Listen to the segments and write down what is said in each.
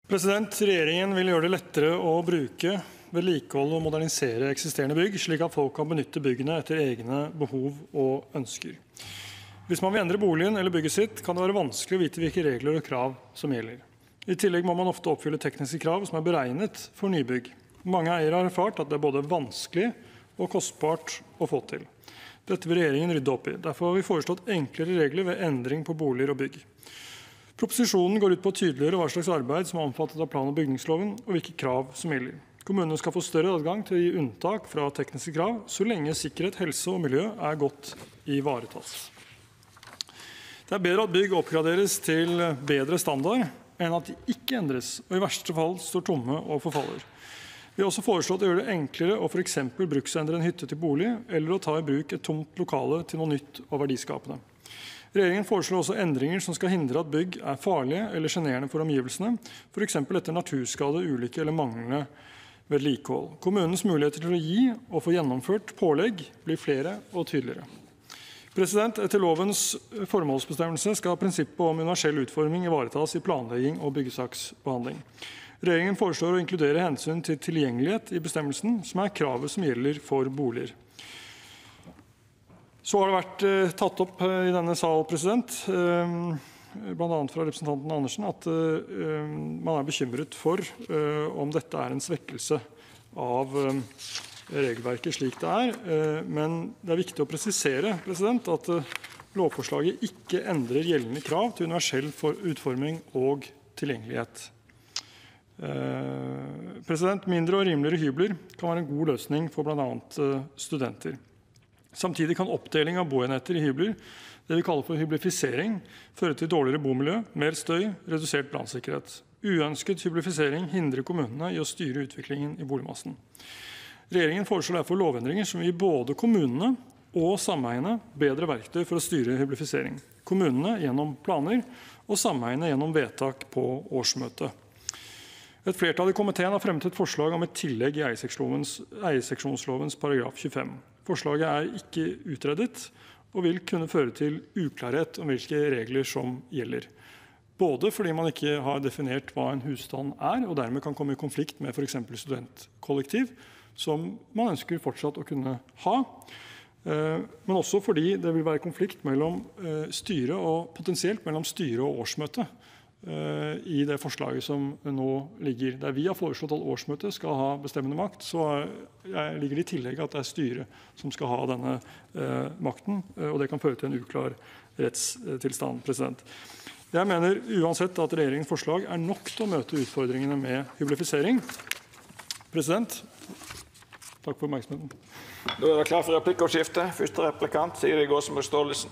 Regjeringen vil gjøre det lettere å bruke, vedlikeholde og modernisere eksisterende bygg, slik at folk kan benytte byggene etter egne behov og ønsker. Hvis man vil endre boligen eller bygget sitt, kan det være vanskelig å vite hvilke regler og krav som gjelder. I tillegg må man ofte oppfylle tekniske krav som er beregnet for nybygg. Mange eiere har erfart at det er både vanskelig og kostbart å få til. Dette vil regjeringen rydde opp i. Derfor har vi foreslått enklere regler ved endring på boliger og bygg. Proposisjonen går ut på å tydeliggjøre hva slags arbeid som er omfattet av plan- og bygningsloven, og hvilke krav som gjelder. Kommunene skal få større adgang til å gi unntak fra tekniske krav, så lenge sikkerhet, helse og miljø er godt ivaretatt. Det er bedre at bygg oppgraderes til bedre standard enn at de ikke endres, og i verste fall står tomme og forfaller. Vi har også foreslått å gjøre det enklere å for eksempel bruksendre en hytte til bolig, eller å ta i bruk et tomt lokale til noe nytt og verdiskapende. Regjeringen foreslår også endringer som skal hindre at bygg er farlige eller generende for omgivelsene, for eksempel etter naturskade, ulykke eller manglende vedlikehold. Kommunens muligheter til å gi og få gjennomført pålegg blir flere og tydeligere. Etter lovens formålsbestemmelse skal prinsippet om universell utforming ivaretas i planlegging og byggesaksbehandling. Regjeringen foreslår å inkludere hensyn til tilgjengelighet i bestemmelsen, som er kravet som gjelder for boliger. Så har det vært tatt opp i denne sal, blant annet fra representanten Andersen, at man er bekymret for om dette er en svekkelse av regelverket slik det er. Men det er viktig å presisere at lovforslaget ikke endrer gjeldende krav til universell utforming og tilgjengelighet. Mindre og rimeligere hybler kan være en god løsning for blant annet studenter. Samtidig kan oppdeling av boenheter i hybler, det vi kaller for hyblifisering, føre til dårligere bomiljø, mer støy, redusert brannsikkerhet. Uønsket hyblifisering hindrer kommunene i å styre utviklingen i boligmassen. Regjeringen foreslår derfor lovendringer som gir både kommunene og sameiene bedre verktøy for å styre hyblifisering. Kommunene gjennom planer og sameiene gjennom vedtak på årsmøtet. Et flertall i komiteen har fremmet et forslag om et tillegg i eierseksjonslovens paragraf 25. Forslaget er ikke utredet og vil kunne føre til uklarhet om hvilke regler som gjelder. Både fordi man ikke har definert hva en husstand er, og dermed kan komme i konflikt med for eksempel studentkollektiv, som man ønsker fortsatt å kunne ha, men også fordi det vil være konflikt mellom styre og potensielt mellom styre og årsmøte i det forslaget som nå ligger. Der vi har foreslått at årsmøtet skal ha bestemmende makt, så ligger det i tillegg at det er styret som skal ha denne makten, og det kan føre til en uklar rettstilstand. Jeg mener uansett at regjeringens forslag er nok til å møte utfordringene med hyblifisering. Takk for oppmerksomheten. Da er det klar for replikkordskifte. Første replikant, Siri Gåsemyr Staalesen.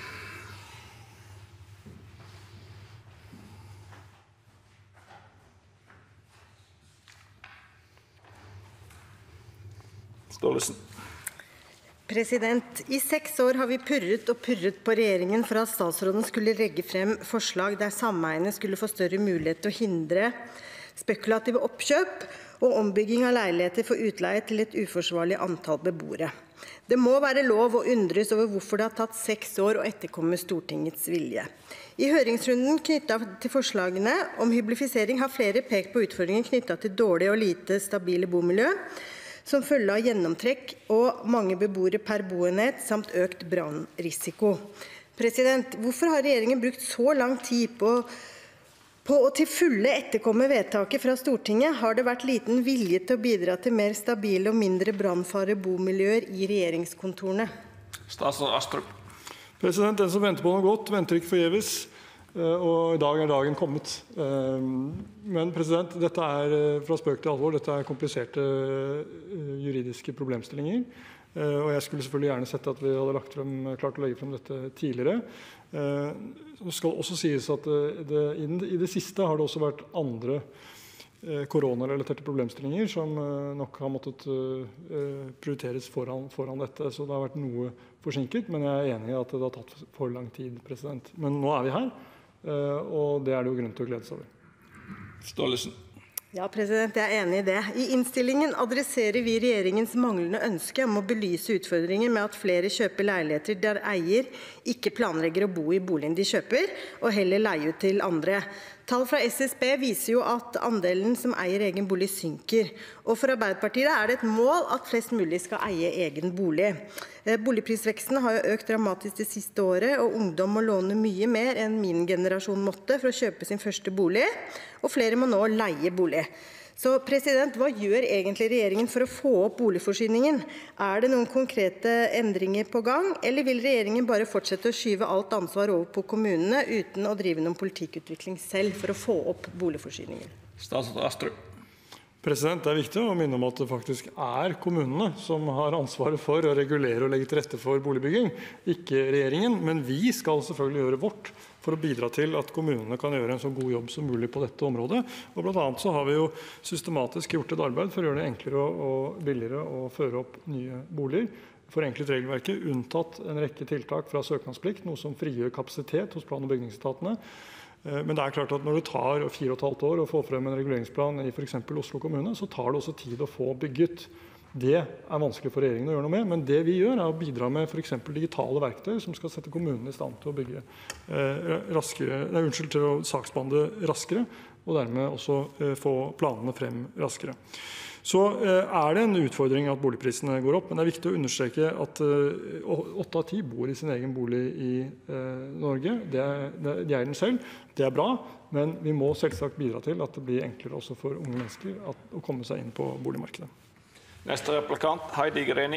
I 6 år har vi purret og purret på regjeringen for at statsråden skulle legge frem forslag der sameiene skulle få større mulighet til å hindre spekulative oppkjøp og ombygging av leiligheter for utleie til et uforsvarlig antall beboere. Det må være lov å undres over hvorfor det har tatt 6 år å etterkomme Stortingets vilje. I høringsrunden knyttet til forslagene om hyblifisering har flere pekt på utfordringer knyttet til dårlig og lite stabile bomiljø, som følge av gjennomtrekk og mange beboere per boenhet samt økt brannrisiko. Hvorfor har regjeringen brukt så lang tid på å til fulle etterkomme vedtaket fra Stortinget? Har det vært liten vilje til å bidra til mer stabile og mindre brannfare bomiljøer i regjeringskontorene? Statsråd Astrup. Den som venter på noe godt, venter ikke forgjeves. Og i dag er dagen kommet. Men dette er fra spøk til alvor. Dette er kompliserte juridiske problemstillinger. Og jeg skulle selvfølgelig gjerne sett at vi hadde klart å legge frem dette tidligere. Det skal også sies at i det siste har det også vært andre koronarelaterte problemstillinger som nok har måttet prioriteres foran dette. Så det har vært noe forsinket, men jeg er enig i at det har tatt for lang tid. Men nå er vi her. Og det er det jo grunn til å glede seg over. Staalesen. Ja, jeg er enig i det. I innstillingen adresserer vi regjeringens manglende ønske om å belyse utfordringer med at flere kjøper leiligheter der eier ikke planlegger å bo i boligen de kjøper, og heller leie ut til andre. Tall fra SSB viser jo at andelen som eier egen bolig synker. Og for Arbeiderpartiet er det et mål at flest mulig skal eie egen bolig. Boligprisveksten har jo økt dramatisk det siste året, og ungdom må låne mye mer enn min generasjon måtte for å kjøpe sin første bolig, og flere må nå leie bolig. Så hva gjør egentlig regjeringen for å få opp boligforsyningen? Er det noen konkrete endringer på gang, eller vil regjeringen bare fortsette å skyve alt ansvar over på kommunene uten å drive noen politikkutvikling selv for å få opp boligforsyningen? Statsråd Astrup. Det er viktig å minne om at det faktisk er kommunene som har ansvaret for å regulere og legge til rette for boligbygging, ikke regjeringen. Men vi skal selvfølgelig gjøre vårt for å bidra til at kommunene kan gjøre en så god jobb som mulig på dette området. Og blant annet så har vi jo systematisk gjort et arbeid for å gjøre det enklere og billigere å føre opp nye boliger. Forenklet regelverket, unntatt en rekke tiltak fra søknadsplikt, noe som frigjør kapasitet hos plan- og bygningsetatene. Men det er klart at når det tar 4,5 år å få frem en reguleringsplan i for eksempel Oslo kommune, så tar det også tid å få bygget. Det er vanskelig for regjeringen å gjøre noe med, men det vi gjør er å bidra med for eksempel digitale verktøy som skal sette kommunene i stand til å bygge til å saksbehandle raskere, og dermed også få planene frem raskere. Så er det en utfordring at boligprisene går opp, men det er viktig å understreke at 8 av 10 bor i sin egen bolig i Norge. De eier den selv. Det er bra, men vi må selvsagt bidra til at det blir enklere også for unge mennesker å komme seg inn på boligmarkedet. Neste replikant, Heidi Greni.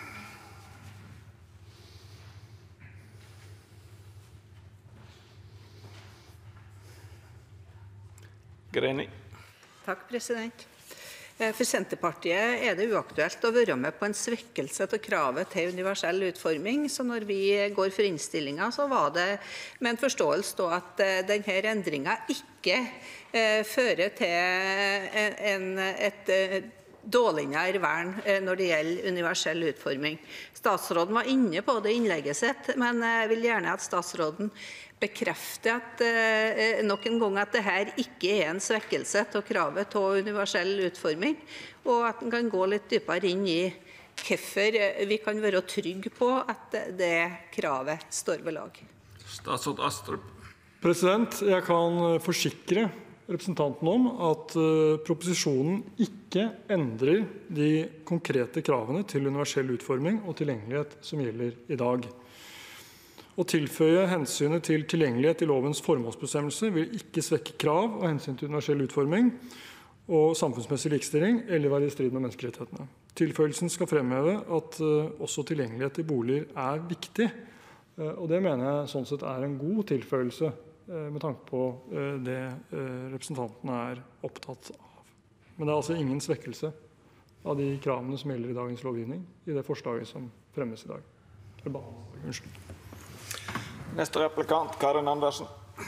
Greni. Takk, president. For Senterpartiet er det uaktuelt å være med på en svekkelse av kravet til universell utforming. Så når vi går for innstillingen, så var det med en forståelse av at denne endringen ikke fører til et dårligere vern når det gjelder universell utforming. Statsråden var inne på det i innlegget sitt, men jeg vil gjerne at statsråden bekrefter nok en gang at dette ikke er en svekkelse av kravet til universell utforming, og at en kan gå litt dypere inn i hvorfor vi kan være trygge på at det kravet står ved lag. Statsråd Astrup. Jeg kan forsikre representanten om at proposisjonen ikke endrer de konkrete kravene til universell utforming og tilgjengelighet som gjelder i dag. Å tilføye hensynet til tilgjengelighet i lovens formålsbestemmelse vil ikke svekke krav og hensyn til universell utforming og samfunnsmessig likestilling eller være i strid med menneskerettighetene. Tilføyelsen skal fremheve at også tilgjengelighet i boliger er viktig, og det mener jeg sånn sett er en god tilføyelse med tanke på det representantene er opptatt av. Men det er altså ingen svekkelse av de kravene som gjelder i dagens lovgivning i det forslaget som fremmes i dag. Unnskyld. Neste replikant, Karin Andersen.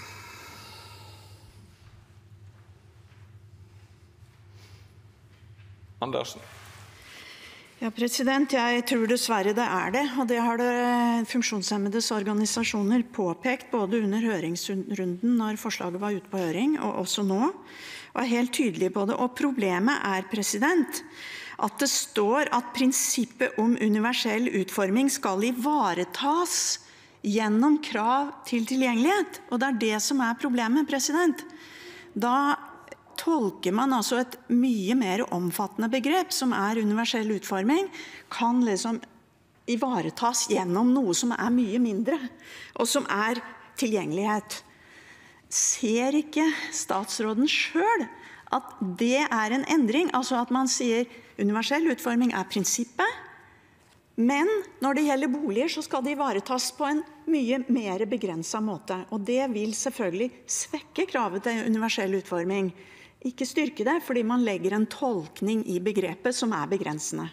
Andersen. Ja, jeg tror dessverre det er det, og det har det funksjonshemmedes organisasjoner påpekt både under høringsrunden når forslaget var ute på høring, og også nå, og er helt tydelige på det. Og problemet er, at det står at prinsippet om universell utforming skal ivaretas gjennom krav til tilgjengelighet, og det er det som er problemet. Da tolker man altså et mye mer omfattende begrep, som er universell utforming, kan liksom ivaretas gjennom noe som er mye mindre, og som er tilgjengelighet. Ser ikke statsråden selv at det er en endring? Altså at man sier universell utforming er prinsippet, men når det gjelder boliger, så skal det ivaretas på en mye mer begrenset måte. Og det vil selvfølgelig svekke kravet til universell utforming. Ikke styrke det, fordi man legger en tolkning i begrepet som er begrensende.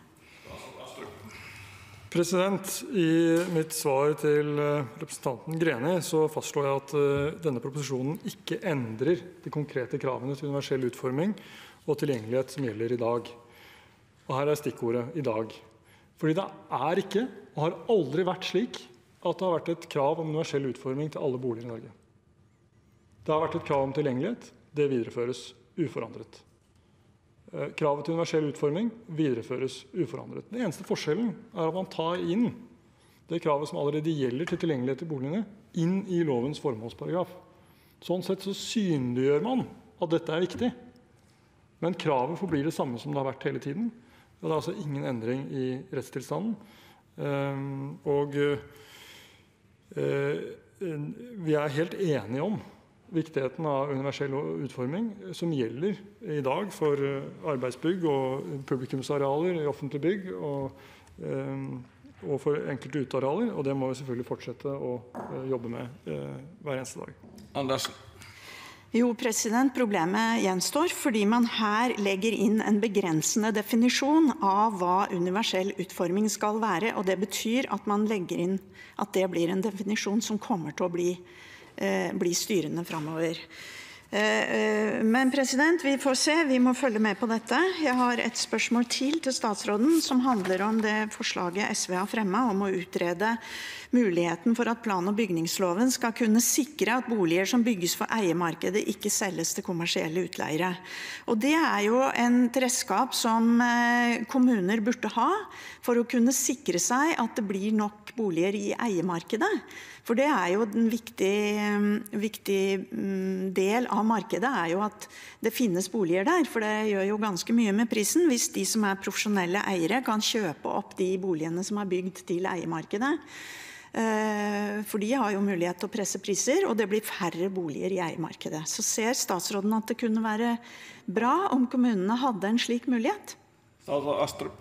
I mitt svar til representanten Greni så fastslår jeg at denne proposisjonen ikke endrer de konkrete kravene til universell utforming og tilgjengelighet som gjelder i dag. Og her er stikkordet i dag. Fordi det er ikke, og har aldri vært slik, at det har vært et krav om universell utforming til alle boliger i Norge. Det har vært et krav om tilgjengelighet, det videreføres uforandret. Kravet til universell utforming videreføres uforandret. Den eneste forskjellen er at man tar inn det kravet som allerede gjelder til tilgjengelighet i boligene, inn i lovens formålsparagraf. Sånn sett så synliggjør man at dette er viktig. Men kravet forblir det samme som det har vært hele tiden. Det er altså ingen endring i rettstilstanden. Vi er helt enige om viktigheten av universell utforming som gjelder i dag for arbeidsbygg og publikumsarealer i offentlige bygg og for enkelte utearealer, og det må vi selvfølgelig fortsette å jobbe med hver eneste dag. Andersen. Jo, problemet gjenstår fordi man her legger inn en begrensende definisjon av hva universell utforming skal være, og det betyr at man legger inn at det blir en definisjon som kommer til å bli styrende fremover. Men vi får se, vi må følge med på dette. Jeg har et spørsmål til statsråden som handler om det forslaget SV har fremmet om å utrede muligheten for at plan- og bygningsloven skal kunne sikre at boliger som bygges for eiemarkedet ikke selges til kommersielle utleiere. Og det er jo et redskap som kommuner burde ha for å kunne sikre seg at det blir nok boliger i eiemarkedet. For det er jo en viktig del av markedet er jo at det finnes boliger der, for det gjør jo ganske mye med prisen hvis de som er profesjonelle eiere kan kjøpe opp de boligene som er bygd til eiemarkedet. For de har jo mulighet til å presse priser, og det blir færre boliger i eiemarkedet. Så ser statsråden at det kunne være bra om kommunene hadde en slik mulighet? Statsråd Astrup.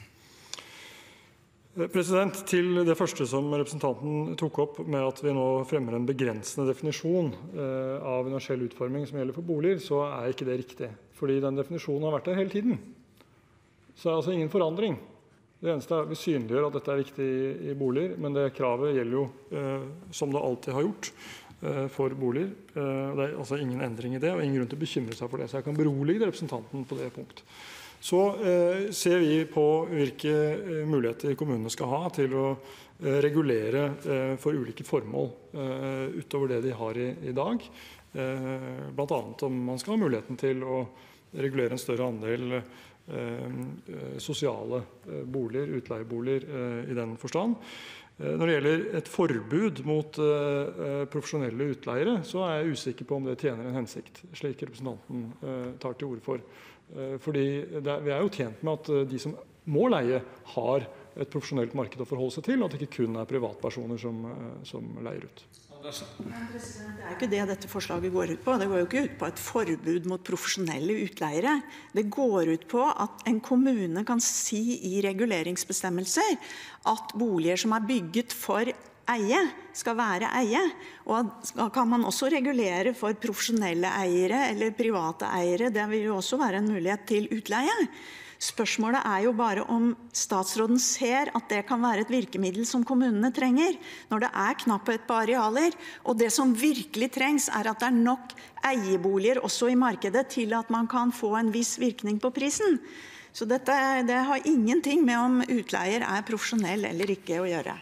Til det første som representanten tok opp med at vi nå fremmer en begrensende definisjon av universell utforming som gjelder for boliger, så er ikke det riktig. Fordi den definisjonen har vært der hele tiden. Så det er altså ingen forandring. Det eneste er at vi synliggjør at dette er viktig i boliger, men det kravet gjelder jo som det alltid har gjort for boliger. Det er altså ingen endring i det, og ingen grunn til å bekymre seg for det. Så jeg kan berolige representanten på det punktet. Så ser vi på hvilke muligheter kommunene skal ha til å regulere for ulike formål utover det de har i dag. Blant annet om man skal ha muligheten til å regulere en større andel sosiale boliger, utleieboliger i den forstand. Når det gjelder et forbud mot profesjonelle utleiere, så er jeg usikker på om det tjener en hensikt, slik representanten tar til orde for. Fordi vi er jo tjent med at de som må leie har et profesjonelt marked å forholde seg til, og at det ikke kun er privatpersoner som leier ut. Men det er ikke det dette forslaget går ut på. Det går jo ikke ut på et forbud mot profesjonelle utleiere. Det går ut på at en kommune kan si i reguleringsbestemmelser at boliger som er bygget for eie, skal være eie. Og da kan man også regulere for profesjonelle eiere eller private eiere. Det vil jo også være en mulighet til utleie. Spørsmålet er jo bare om statsråden ser at det kan være et virkemiddel som kommunene trenger når det er knapphet på arealer, og det som virkelig trengs er at det er nok eieboliger også i markedet til at man kan få en viss virkning på prisen. Så det har ingenting med om utleier er profesjonell eller ikke å gjøre.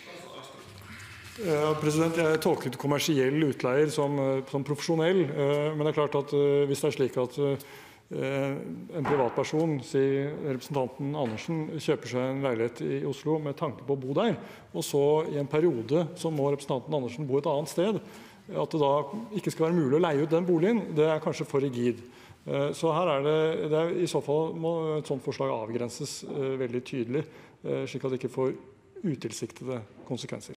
Ja, jeg tolket kommersiell utleier som profesjonell, men det er klart at hvis det er slik at en privatperson, sier representanten Andersen, kjøper seg en leilighet i Oslo med tanke på å bo der, og så i en periode så må representanten Andersen bo et annet sted, at det da ikke skal være mulig å leie ut den boligen, det er kanskje for rigid. Så her i så fall må et sånt forslag avgrenses veldig tydelig, slik at det ikke får utilsiktede konsekvenser.